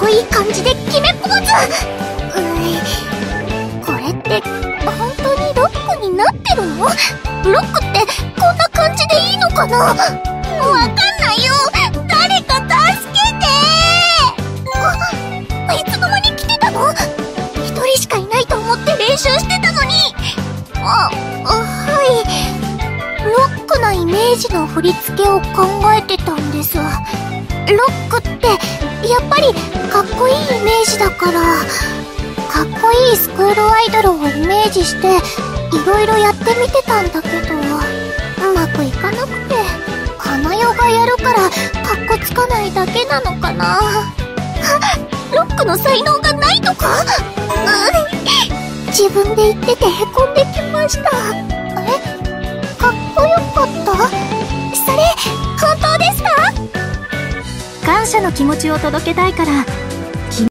いい感じで決めポーズ。これって本当にロックになってるの？ロックってこんな感じでいいのかな？わかんないよ。誰か助けて。いつの間に来てたの？一人しかいないと思って練習してたのに。はい。ロックなイメージの振り付けを考えてたんです。ロックってやっぱりかっこいいイメージだから、かっこいいスクールアイドルをイメージしていろいろやってみてたんだけど、うまくいかなくて、花代がやるからかっこつかないだけなのかな。ロックの才能がないとか？自分で言っててへこんできました。かっこよかった？それ本当ですか？ 感謝の気持ちを届けたいから